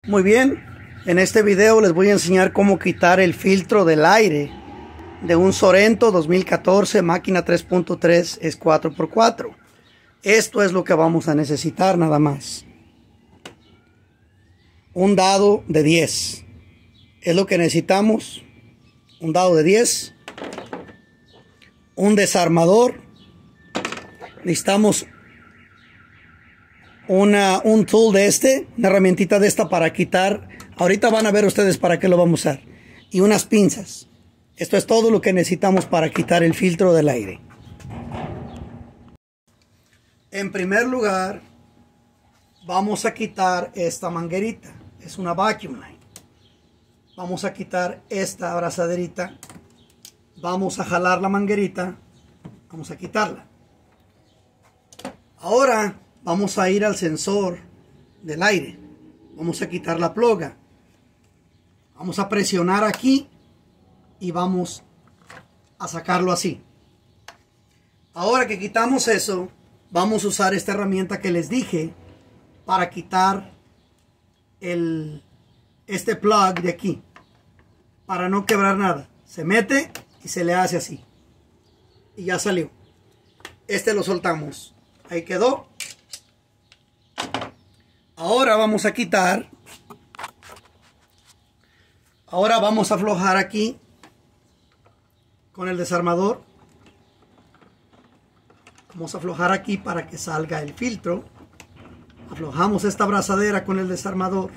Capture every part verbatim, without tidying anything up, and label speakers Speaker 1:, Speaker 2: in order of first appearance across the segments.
Speaker 1: Muy bien, en este video les voy a enseñar cómo quitar el filtro del aire de un Sorento dos mil catorce máquina tres punto tres es cuatro por cuatro. Esto es lo que vamos a necesitar nada más. Un dado de diez. Es lo que necesitamos. Un dado de diez. Un desarmador. Necesitamos una, un tool de este, una herramientita de esta para quitar. Ahorita van a ver ustedes para qué lo vamos a usar. Y unas pinzas. Esto es todo lo que necesitamos para quitar el filtro del aire. En primer lugar, vamos a quitar esta manguerita. Es una vacuum line. Vamos a quitar esta abrazaderita. Vamos a jalar la manguerita. Vamos a quitarla. Ahora vamos a ir al sensor del aire. Vamos a quitar la ploga. Vamos a presionar aquí y vamos a sacarlo así. Ahora que quitamos eso, vamos a usar esta herramienta que les dije para quitar el, este plug de aquí, para no quebrar nada. Se mete y se le hace así y ya salió. Este lo soltamos, ahí quedó. Ahora vamos a quitar, ahora vamos a aflojar aquí con el desarmador. Vamos a aflojar aquí para que salga el filtro. Aflojamos esta abrazadera con el desarmador.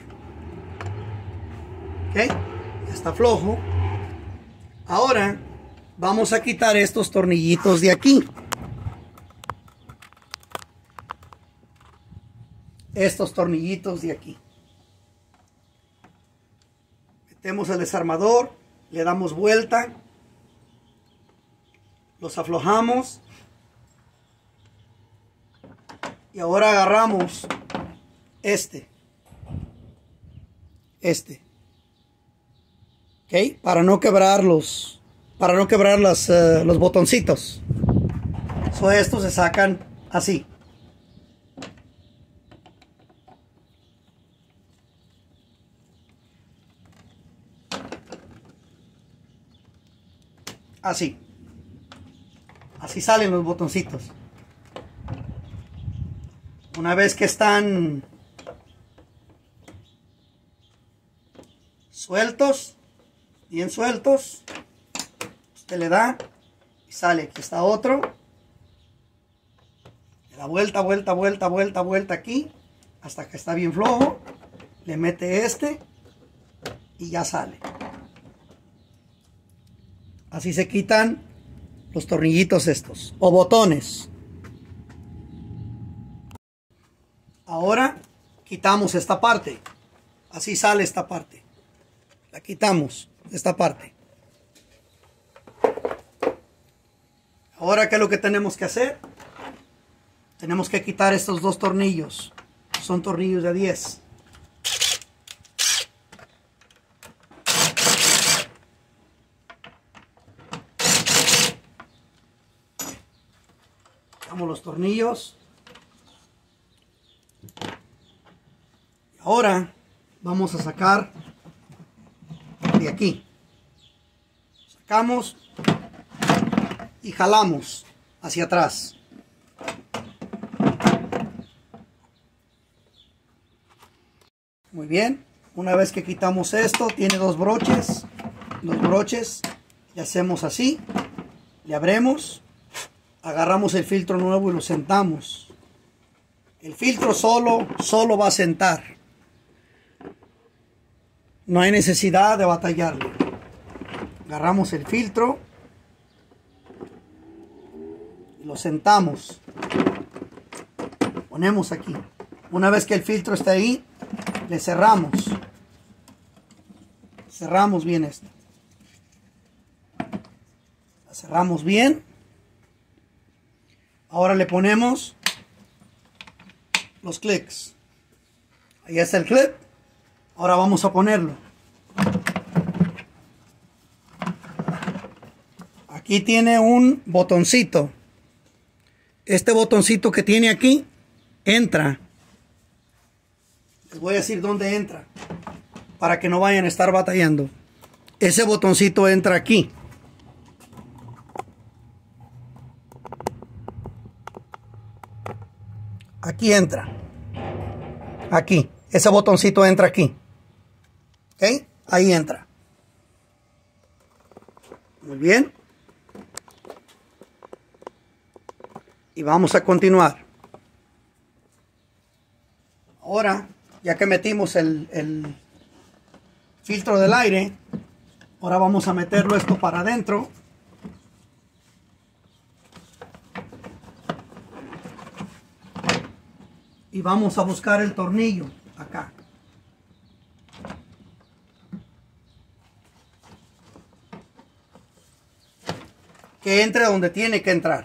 Speaker 1: Ok, ya está flojo. Ahora vamos a quitar estos tornillitos de aquí. Estos tornillitos de aquí. Metemos el desarmador, le damos vuelta, los aflojamos y ahora agarramos este, este, ¿ok? Para no quebrar los, para no quebrar los, uh, los botoncitos. So, estos se sacan así. Así. Así salen los botoncitos. Una vez que están sueltos, bien sueltos, usted le da y sale. Aquí está otro. Le da vuelta, vuelta, vuelta, vuelta, vuelta aquí, hasta que está bien flojo. Le mete este y ya sale. Así se quitan los tornillitos estos, o botones. Ahora quitamos esta parte. Así sale esta parte. La quitamos, esta parte. Ahora, ¿qué es lo que tenemos que hacer? Tenemos que quitar estos dos tornillos. Son tornillos de diez. Quitamos los tornillos. Ahora vamos a sacar de aquí. Sacamos y jalamos hacia atrás. Muy bien. Una vez que quitamos esto, tiene dos broches. Dos broches. Y hacemos así. Le abrimos. Agarramos el filtro nuevo y lo sentamos. El filtro solo, solo va a sentar. No hay necesidad de batallarle. Agarramos el filtro y lo sentamos. Ponemos aquí. Una vez que el filtro está ahí, le cerramos. Cerramos bien esto. La cerramos bien. Ahora le ponemos los clics. Ahí está el clip. Ahora vamos a ponerlo. Aquí tiene un botoncito. Este botoncito que tiene aquí entra. Les voy a decir dónde entra. para que no vayan a estar batallando. Ese botoncito entra aquí. Aquí entra. Aquí. Ese botoncito entra aquí. ¿Ok? Ahí entra. Muy bien. Y vamos a continuar. Ahora, ya que metimos el, el filtro del aire, ahora vamos a meterlo esto para adentro. Y vamos a buscar el tornillo acá. Que entre donde tiene que entrar.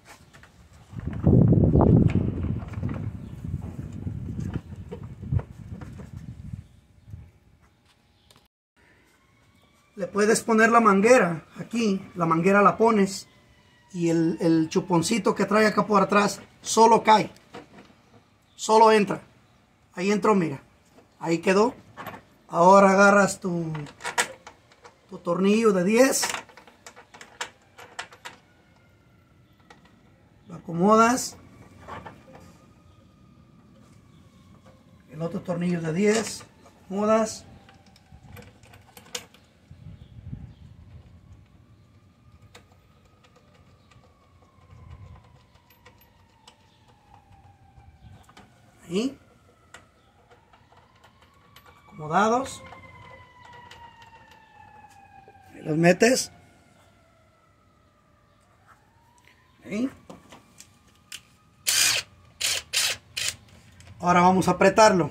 Speaker 1: Le puedes poner la manguera aquí, la manguera la pones y el, el chuponcito que trae acá por atrás solo cae, solo entra. Ahí entró, mira, ahí quedó. Ahora agarras tu, tu tornillo de diez, lo acomodas, el otro tornillo de diez, lo acomodas. Ahí, acomodados, ahí los metes, ahí. Ahora vamos a apretarlo.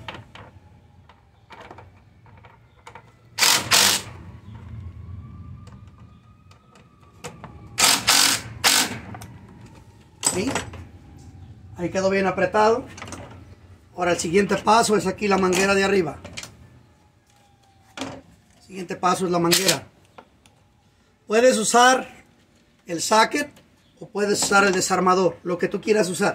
Speaker 1: Ahí, ahí quedó bien apretado. Ahora el siguiente paso es aquí la manguera de arriba. El siguiente paso es la manguera. Puedes usar el socket o puedes usar el desarmador, lo que tú quieras usar.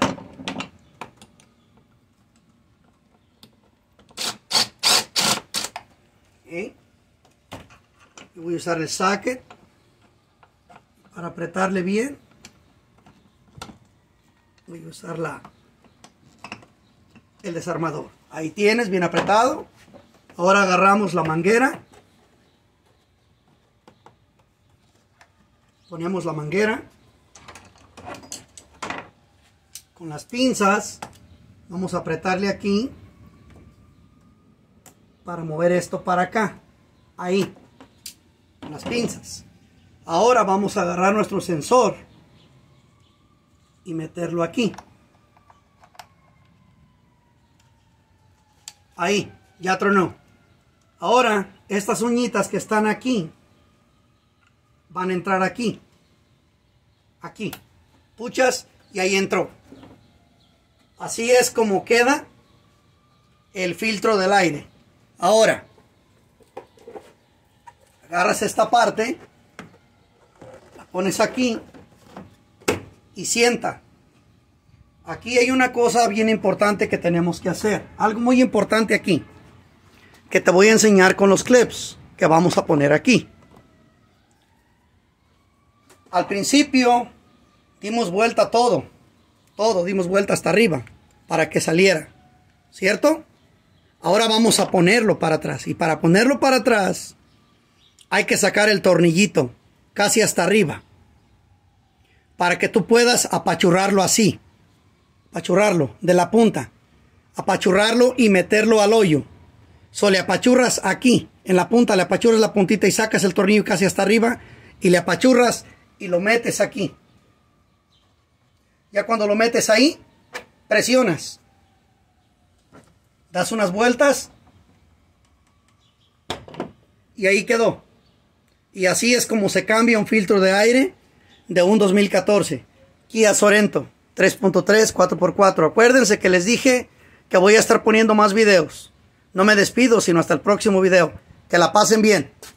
Speaker 1: ¿Okay? Yo voy a usar el socket para apretarle bien. Voy a usar la el desarmador. Ahí tienes, bien apretado. Ahora agarramos la manguera. Ponemos la manguera. Con las pinzas vamos a apretarle aquí para mover esto para acá. Ahí. Con las pinzas. Ahora vamos a agarrar nuestro sensor y meterlo aquí. Ahí, ya tronó. Ahora, estas uñitas que están aquí van a entrar aquí. Aquí. Puchas y ahí entró. Así es como queda el filtro del aire. Ahora, agarras esta parte, la pones aquí y sienta. Aquí hay una cosa bien importante que tenemos que hacer. Algo muy importante aquí. Que te voy a enseñar con los clips que vamos a poner aquí. Al principio dimos vuelta todo. Todo dimos vuelta hasta arriba. Para que saliera. ¿Cierto? Ahora vamos a ponerlo para atrás. Y para ponerlo para atrás hay que sacar el tornillito. Casi hasta arriba. Para que tú puedas apachurrarlo así. Apachurrarlo de la punta, apachurrarlo y meterlo al hoyo. So, le apachurras aquí, en la punta, le apachurras la puntita y sacas el tornillo casi hasta arriba y le apachurras y lo metes aquí. Ya cuando lo metes ahí, presionas, das unas vueltas y ahí quedó. Y así es como se cambia un filtro de aire de un dos mil catorce Kia Sorento tres punto tres, cuatro por cuatro. Acuérdense que les dije que voy a estar poniendo más videos. No me despido, sino hasta el próximo video. Que la pasen bien.